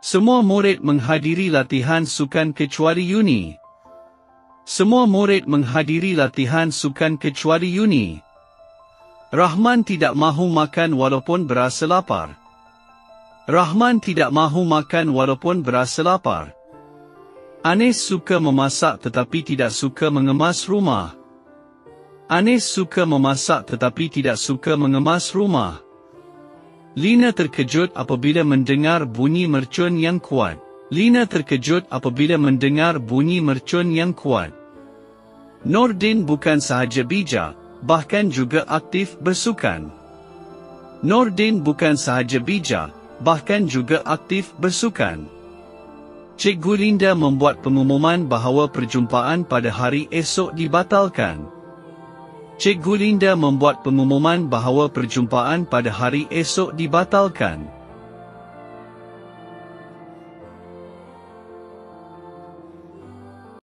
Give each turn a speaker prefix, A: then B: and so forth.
A: Semua murid menghadiri latihan sukan kecuali Yuni. Semua murid menghadiri latihan sukan kecuali Yuni. Rahman tidak mahu makan walaupun berasa lapar. Rahman tidak mahu makan walaupun berasa lapar. Anis suka memasak tetapi tidak suka mengemas rumah. Anis suka memasak tetapi tidak suka mengemas rumah. Lina terkejut apabila mendengar bunyi mercun yang kuat. Lina terkejut apabila mendengar bunyi mercun yang kuat. Nordin bukan sahaja bijak, bahkan juga aktif bersukan. Nordin bukan sahaja bijak, bahkan juga aktif bersukan. Cikgu Linda membuat pengumuman bahawa perjumpaan pada hari esok dibatalkan. Cikgu Linda membuat pengumuman bahawa perjumpaan pada hari esok dibatalkan.